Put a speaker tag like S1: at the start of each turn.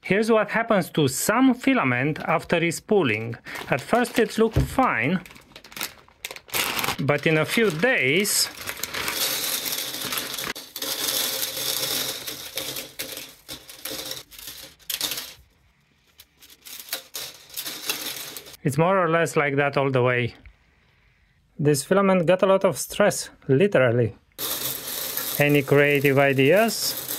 S1: Here's what happens to some filament after respooling. At first it looked fine, but in a few days it's more or less like that all the way. This filament got a lot of stress, literally. Any creative ideas?